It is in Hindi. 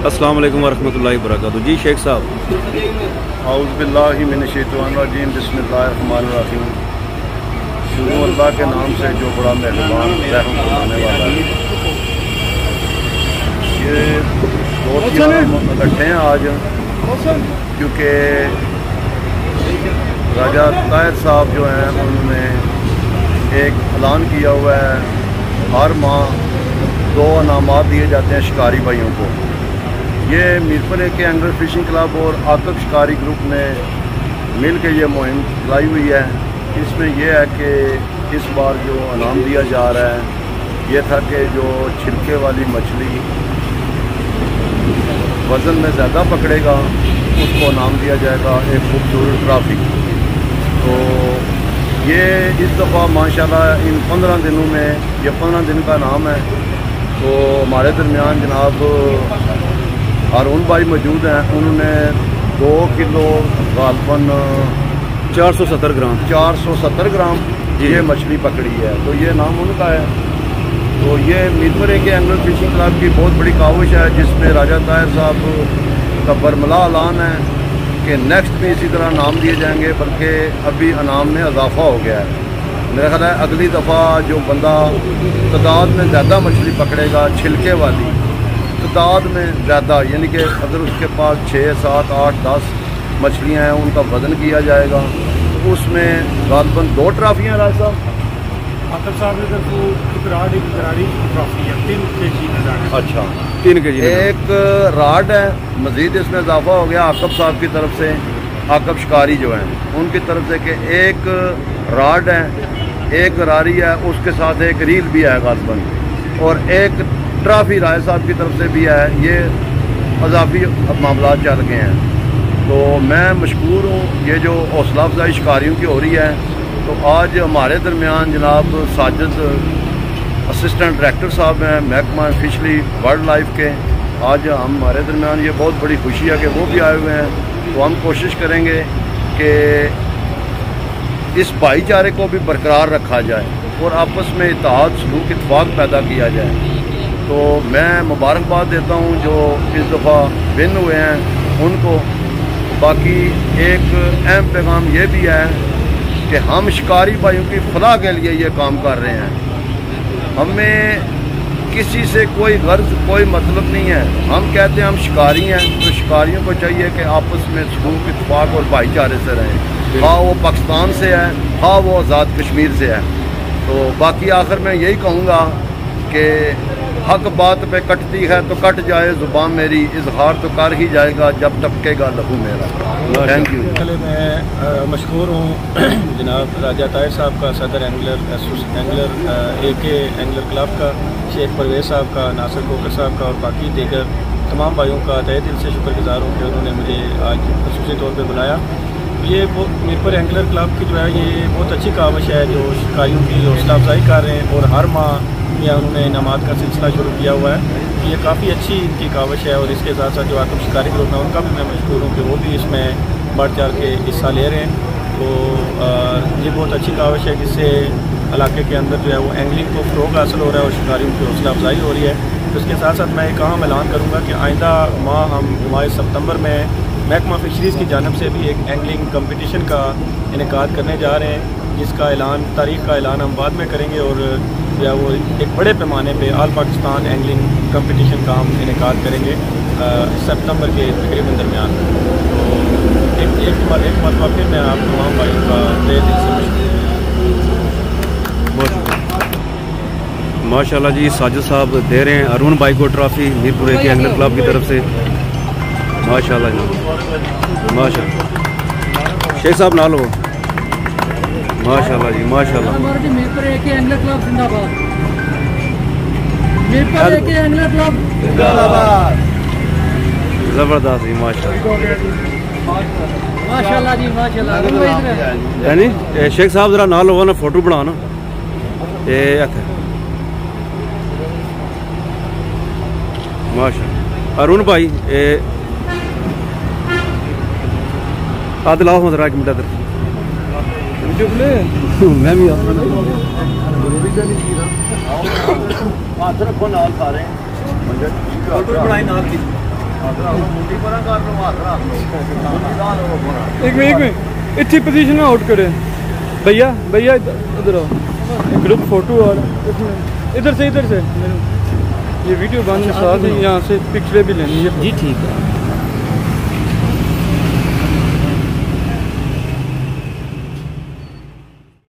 अस्सलाम वालेकुम वरहमतुल्लाहि वबरकातुहू। जी शेख साहब। औज़ु बिल्लाहि मिनश्शैतानिर्रजीम, बिस्मिल्लाहिर्रहमानिर्रहीम। शुरू अल्लाह के नाम से जो बड़ा मेहरबान रहम फरमाने वाला है। ये बहुत ही इकट्ठे हैं आज क्योंकि राजा ताहिर साहब जो हैं उन्होंने एक ऐलान किया हुआ है, हर माह 2 इनामात दिए जाते हैं शिकारी भाइयों को। ये मीरपुर के एंगल फिशिंग क्लब और आकब शिकारी ग्रुप ने मिल के ये मुहिम चलाई हुई है। इसमें यह है कि इस बार जो इनाम दिया जा रहा है ये था कि जो छिलके वाली मछली वज़न में ज़्यादा पकड़ेगा उसको इनाम दिया जाएगा एक खूबसूरत ट्रॉफी। तो ये इस दफ़ा माशाल्लाह इन 15 दिनों में ये 15 दिन का इनाम है। तो हमारे दरमियान जनाब हारून भाई मौजूद हैं, उन्होंने 2 किलो गालबन 470 ग्राम ये मछली पकड़ी है। तो ये नाम उनका है। तो ये मीरपुर के एंगल फिशिंग क्लब की बहुत बड़ी काविश है जिसमें राजा ताहिर साहब का बरमला ऐलान है कि नेक्स्ट भी इसी तरह नाम दिए जाएंगे, बल्कि अभी इनाम में इजाफा हो गया है। मेरा ख्याल है अगली दफ़ा जो बंदा तादाद में ज़्यादा मछली पकड़ेगा छिलके वाली तादाद में ज़्यादा, यानी कि अगर उसके पास 6, 7, 8, 10 मछलियाँ हैं उनका वज़न किया जाएगा। उसमें गालबन 2 ट्राफियाँ राज साहब आकब साहब ने तो राडी ट्रॉफी है 3 kg में। अच्छा 3 kg एक राड है, मज़ीद इसमें इजाफा हो गया आकब साहब की तरफ से, आकब शिकारी जो हैं उनकी तरफ से कि एक राड है, एक गरारी है, उसके साथ एक रील भी है गालबन, और एक ट्रॉफी राय साहब की तरफ से भी है। ये अजाफी मामला चल गए हैं। तो मैं मशकूर हूँ ये जो हौसला अफजाई शिकारियों की हो रही है। तो आज हमारे दरमियान जनाब साजिद असिस्टेंट डायरेक्टर साहब हैं महकमा फिशरी वाइल्ड लाइफ के। आज हमारे दरमियान ये बहुत बड़ी खुशी है कि वो भी आए हुए हैं। तो हम कोशिश करेंगे कि इस भाईचारे को भी बरकरार रखा जाए और आपस में इत्तेहाद सलूक इत्तफाक पैदा किया जाए। तो मैं मुबारकबाद देता हूँ जो इस दफ़ा विन हुए हैं उनको। बाकी एक अहम पैगाम ये भी है कि हम शिकारी भाइयों की फलाह के लिए ये काम कर रहे हैं। हमें किसी से कोई गर्ज कोई मतलब नहीं है। हम कहते हैं हम शिकारी हैं, तो शिकारियों को चाहिए कि आपस में सलूक इत्तफाक और भाईचारे से रहें। हाँ वो पाकिस्तान से है, हाँ वो आज़ाद कश्मीर से है। तो बाकी आखिर में यही कहूँगा कि हक बात पे कटती है तो कट जाए ज़ुबान मेरी, इजहार तो कर ही जाएगा जब टपकेगा लहू मेरा। Thank you. पहले मैं मशहूर हूँ जनाब राजा ताहिर साहब का, सदर एंगलर AK एंगलर क्लब का, शेख परवेज़ साहब का, नासिर कोकर साहब का और बाकी दीगर तमाम भाइयों का तहे दिल से शुक्रगुजार हूँ कि उन्होंने मुझे आज ख़ुसूसी तौर पर बुलाया। ये मीरपुर एंगलर क्लब की जो है ये बहुत अच्छी काविश है जो शिकारियों की हौसला अफजाई कर रहे हैं और हर माह या उन्होंने इनामात का सिलसिला शुरू किया हुआ है। ये काफ़ी अच्छी इनकी काविश है और इसके साथ साथ जो आकब शिकारी ग्रुप है उनका भी मैं मशहूर हूँ कि वो भी इसमें बढ़ चढ़ के हिस्सा ले रहे हैं। तो ये बहुत अच्छी काविश है जिससे इलाके के अंदर जो है वो एंगलिंग को फ़रोग हासिल हो रहा है और शिकारियों की हौसला अफजाई हो रही है। तो इसके साथ साथ मैं एक अहम ऐलान करूँगा कि आइंदा माह हम 22 सितंबर में महकमा फिशरीज़ की जानिब से भी एक एंगलिंग कम्पटिशन का इनेकाद करने जा रहे हैं, जिसका ऐलान तारीख़ का ऐलान हम बाद में करेंगे और या वो एक बड़े पैमाने पे ऑल पाकिस्तान एंगलिंग कंपटीशन का हम इनेकाद करेंगे सितंबर के तकरीबन दरमियान। तो एक मरतबा फिर मैं आप तमाम भाइयों का तहे दिल से माशाल्लाह जी साजिद साहब दे रहे हैं अरुण भाई को ट्रॉफी मीरपुर के एंगलर क्लब की तरफ से। माशाल्लाह जी माशाल्लाह। शेख साहब ना लो। माशाल्लाह जी माशाल्लाह। मीरपुर के एंगलर क्लब जिंदाबाद। मीरपुर के एंगलर क्लब जिंदाबाद। जबरदस्त जी माशाल्लाह माशाल्लाह जी माशाल्लाह। यानी शेख साहब जरा नाल होगा ना फोटो बना ना माशाल्लाह। अरुण भाई आदलाओ जरा एक मिनट मैं भी हाथ रखो नाल सारे फोटो बनाई नाल की एक मिनट इतनी पोजीशन में आउट करें भैया भैया इधर आओ ग्रुप फोटो और इधर से ये वीडियो बंद साथ ही यहाँ से पिक्चरें भी लेनी है जी ठीक है।